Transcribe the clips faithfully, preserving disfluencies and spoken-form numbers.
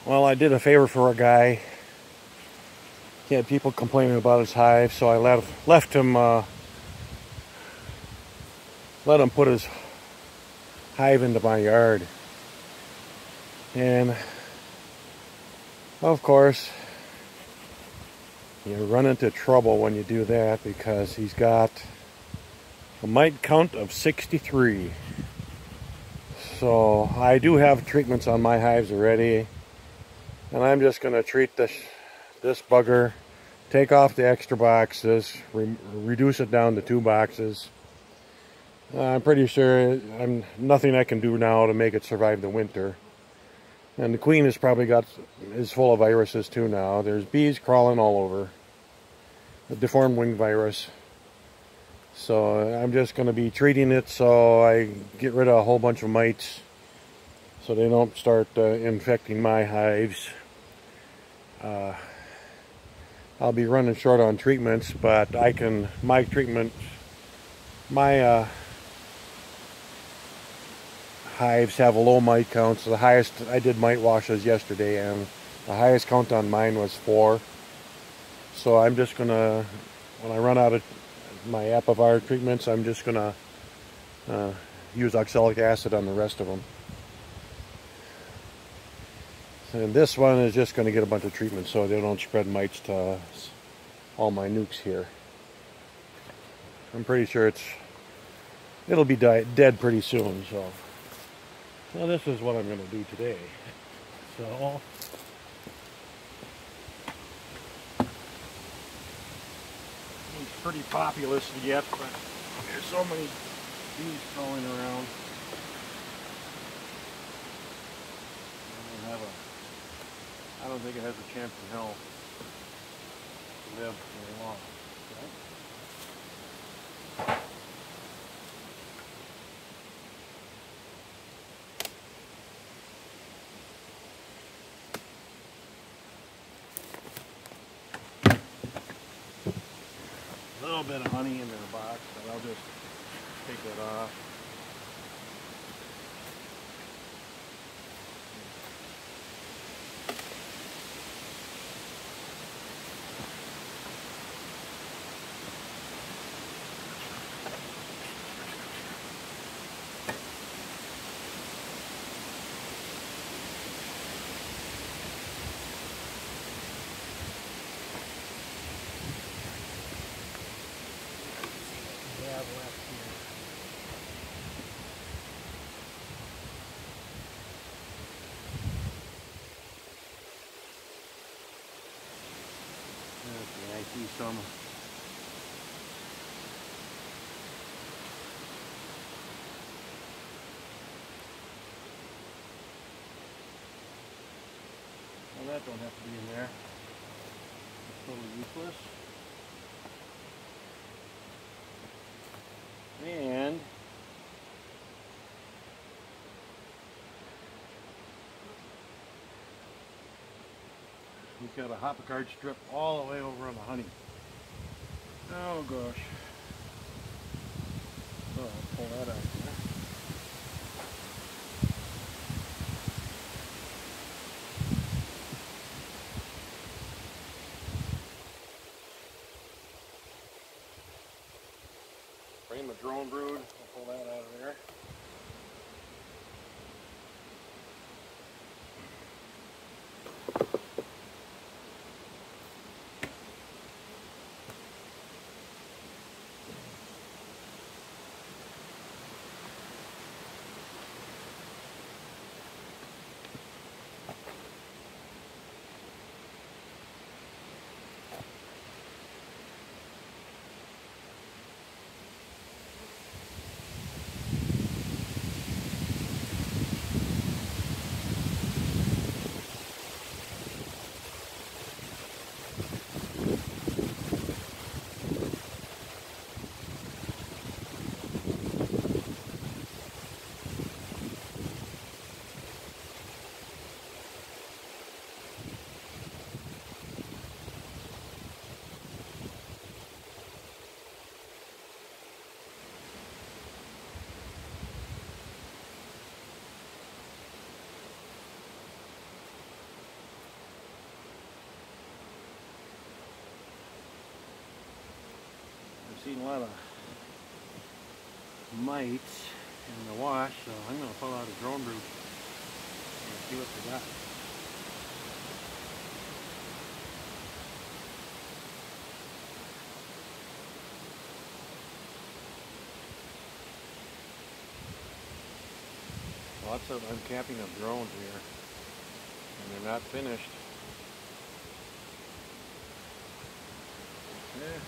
Well, I did a favor for a guy. He had people complaining about his hive, so I left left him uh, let him put his hive into my yard. And of course, you run into trouble when you do that because he's got a mite count of sixty-three. So I do have treatments on my hives already, and I'm just going to treat this this bugger, take off the extra boxes, re reduce it down to two boxes. Uh, I'm pretty sure I'm nothing I can do now to make it survive the winter. And the queen has probably got is full of viruses too now. There's bees crawling all over. The deformed wing virus. So I'm just going to be treating it so I get rid of a whole bunch of mites so they don't start uh, infecting my hives. Uh, I'll be running short on treatments, but I can, my treatment, my uh, hives have a low mite count. So the highest, I did mite washes yesterday, and the highest count on mine was four. So I'm just going to, when I run out of my Apivar treatments, I'm just going to uh, use oxalic acid on the rest of them. And this one is just going to get a bunch of treatment so they don't spread mites to all my nukes here. I'm pretty sure it's it'll be die, dead pretty soon. So, so this is what I'm going to do today. So it's pretty populous yet, but there's so many bees crawling around. I don't have a I don't think it has a chance in hell to live very long. Okay? A little bit of honey in their box, but I'll just take that off. Okay, I see some. Well, that don't have to be in there. It's totally useless. And we've got a hopicard strip all the way over on the honey. Oh gosh. So I'll pull that out there. Frame of drone brood. I'll pull that out of there. seen a lot of mites in the wash, so I'm going to pull out a drone brood and see what they got. Lots of, I'm capping up drones here, and they're not finished. Yeah.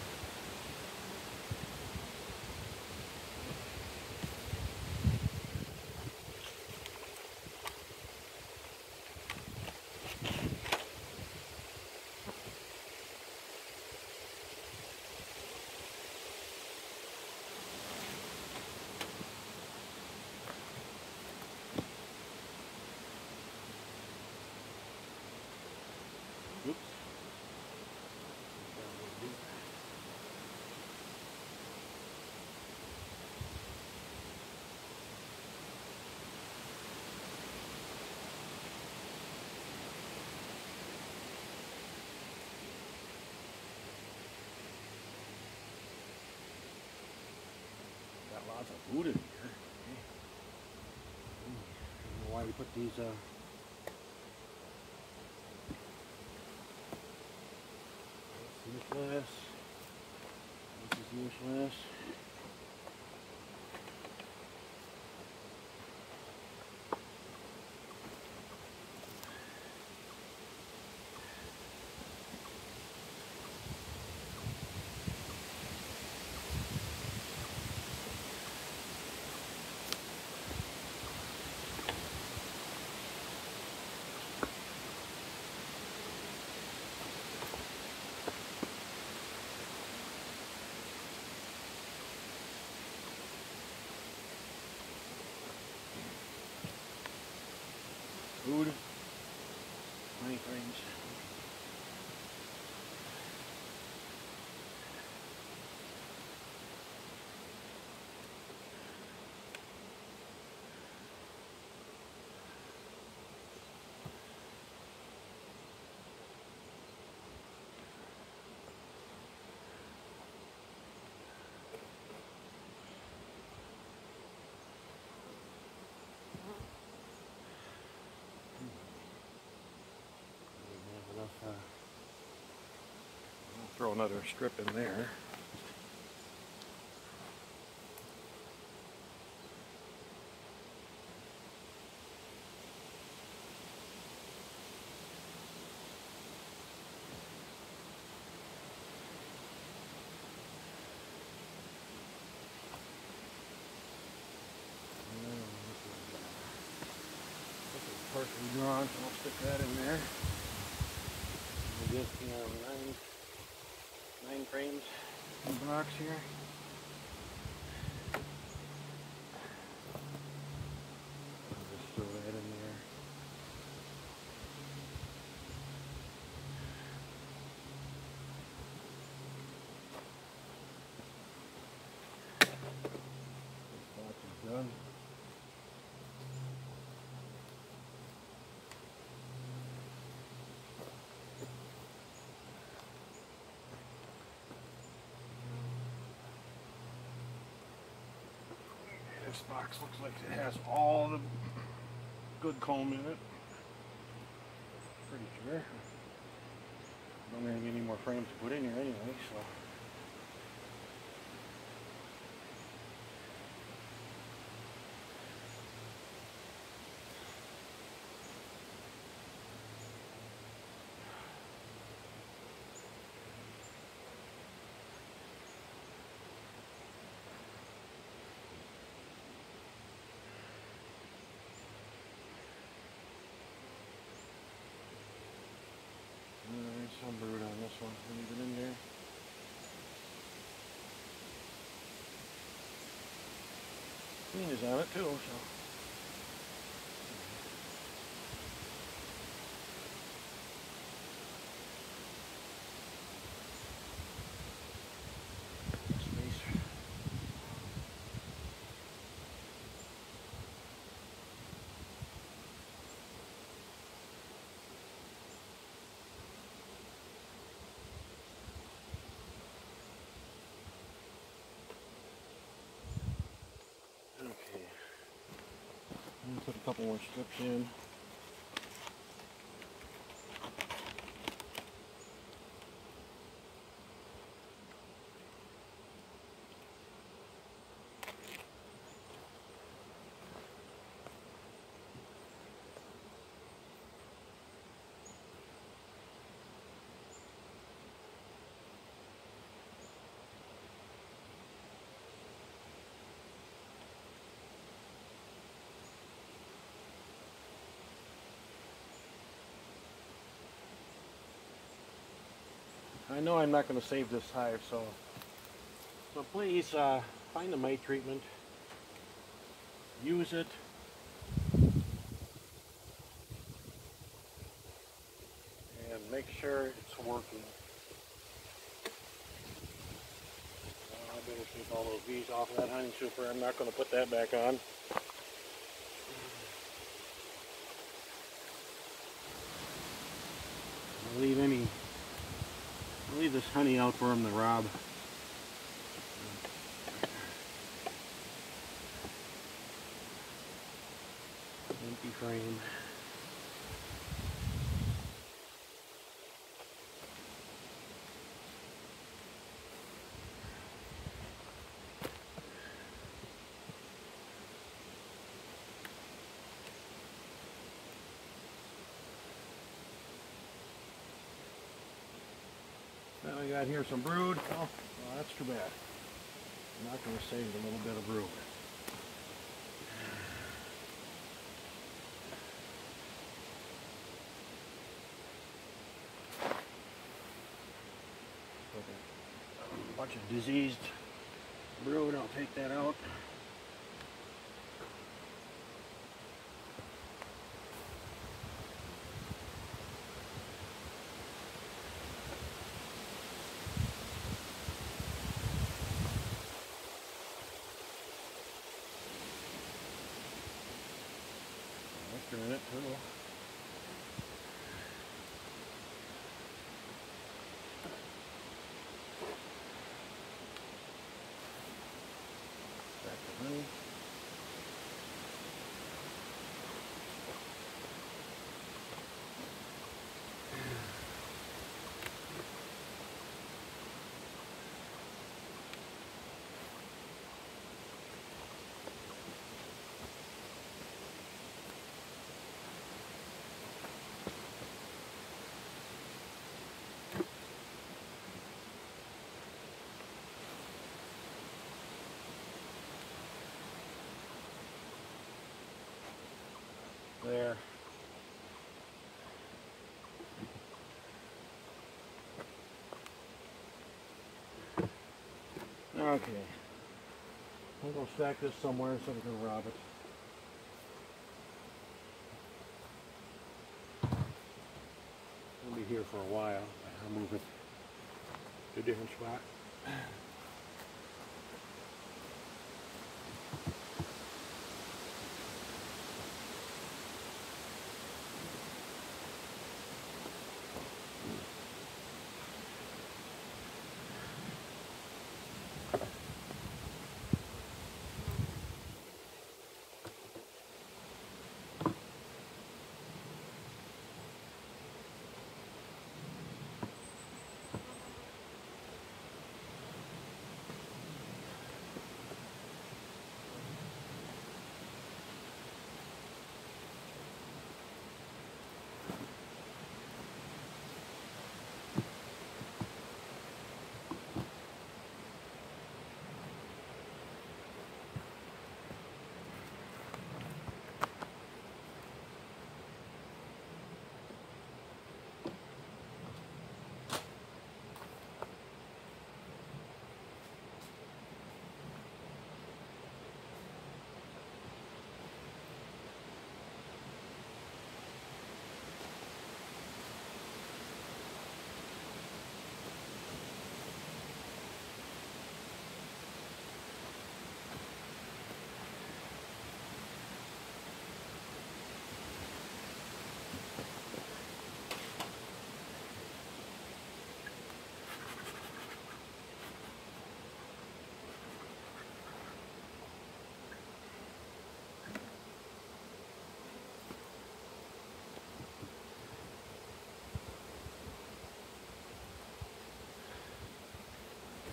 Oops. Got lots of food in here. Okay. I don't know why we put these uh useless. This is useless. Food, many frames. Uh, I'll throw another strip in there. This is partially drawn, so I'll stick that in there. Just, you know, nine, nine frames in the box here. I'll just throw that in there. This box is done. This box looks like it has all the good comb in it. Pretty sure. I don't have any more frames to put in here anyway, so. There's some brood on this one. Leave it in there. Queen is on it too, so. couple more strips in. I know I'm not going to save this hive, so so please uh, find the mite treatment, use it, and make sure it's working. Uh, I better take all those bees off of that honey super. I'm not going to put that back on. I'll leave any, I'll leave this honey out for them to rob. Empty frame. Now we got here some brood. Oh, well, that's too bad. I'm not going to save a little bit of brood. A bunch of diseased brood. I'll take that out. Nectar in it too. Back to honey. There. Okay. I'm going to stack this somewhere so we can rob it. It'll be here for a while. I'll move it to a different spot.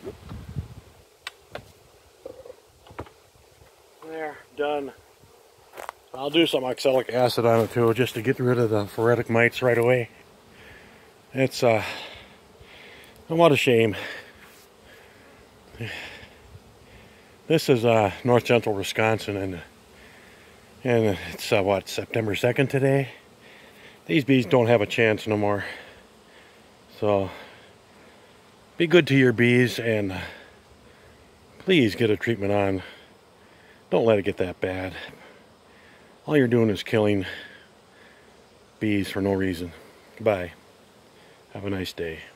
There, done. I'll do some oxalic acid on it too, just to get rid of the phoretic mites right away. It's, uh, what a shame. This is uh, north central Wisconsin, and and it's uh, what, September second today? These bees don't have a chance no more. So, be good to your bees, and uh, please get a treatment on. Don't let it get that bad. All you're doing is killing bees for no reason. Goodbye. Have a nice day.